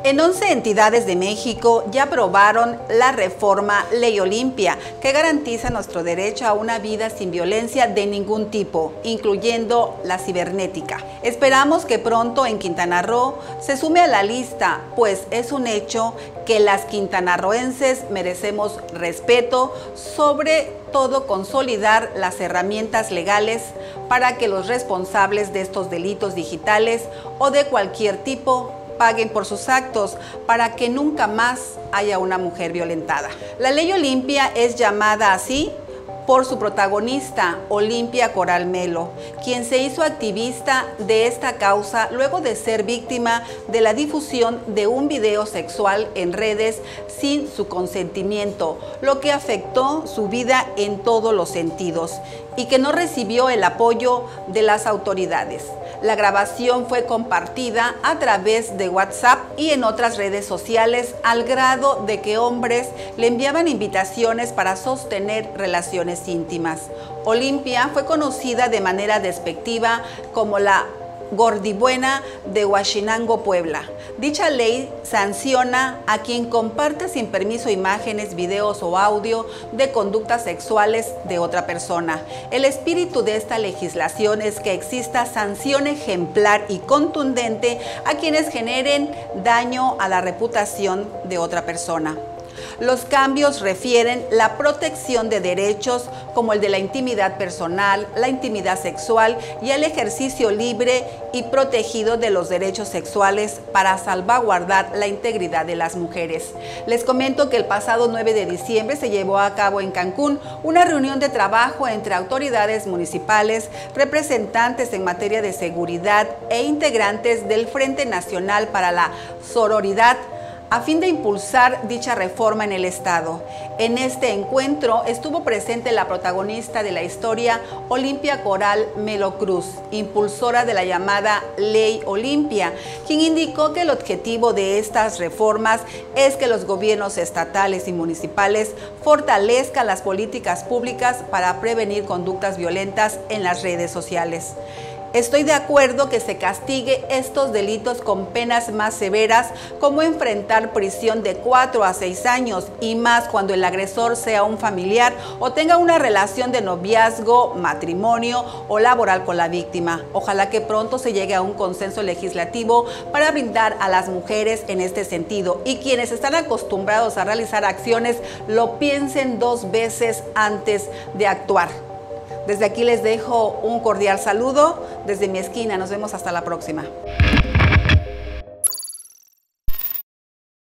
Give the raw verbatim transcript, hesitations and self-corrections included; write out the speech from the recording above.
En once entidades de México ya aprobaron la reforma Ley Olimpia, que garantiza nuestro derecho a una vida sin violencia de ningún tipo, incluyendo la cibernética. Esperamos que pronto en Quintana Roo se sume a la lista, pues es un hecho que las quintanarroenses merecemos respeto, sobre todo consolidar las herramientas legales para que los responsables de estos delitos digitales o de cualquier tipo paguen por sus actos, para que nunca más haya una mujer violentada. La Ley Olimpia es llamada así por su protagonista, Olimpia Coral Melo, quien se hizo activista de esta causa luego de ser víctima de la difusión de un video sexual en redes sin su consentimiento, lo que afectó su vida en todos los sentidos y que no recibió el apoyo de las autoridades. La grabación fue compartida a través de WhatsApp y en otras redes sociales, al grado de que hombres le enviaban invitaciones para sostener relaciones íntimas. Olimpia fue conocida de manera despectiva como la Gordibuena de Huachinango, Puebla. Dicha ley sanciona a quien comparta sin permiso imágenes, videos o audio de conductas sexuales de otra persona. El espíritu de esta legislación es que exista sanción ejemplar y contundente a quienes generen daño a la reputación de otra persona. Los cambios refieren la protección de derechos como el de la intimidad personal, la intimidad sexual y el ejercicio libre y protegido de los derechos sexuales para salvaguardar la integridad de las mujeres. Les comento que el pasado nueve de diciembre se llevó a cabo en Cancún una reunión de trabajo entre autoridades municipales, representantes en materia de seguridad e integrantes del Frente Nacional para la Sororidad, a fin de impulsar dicha reforma en el Estado. En este encuentro estuvo presente la protagonista de la historia, Olimpia Coral Melo Cruz, impulsora de la llamada Ley Olimpia, quien indicó que el objetivo de estas reformas es que los gobiernos estatales y municipales fortalezcan las políticas públicas para prevenir conductas violentas en las redes sociales. Estoy de acuerdo que se castigue estos delitos con penas más severas, como enfrentar prisión de cuatro a seis años, y más cuando el agresor sea un familiar o tenga una relación de noviazgo, matrimonio o laboral con la víctima. Ojalá que pronto se llegue a un consenso legislativo para brindar a las mujeres en este sentido, y quienes están acostumbrados a realizar acciones lo piensen dos veces antes de actuar. Desde aquí les dejo un cordial saludo desde mi esquina. Nos vemos hasta la próxima.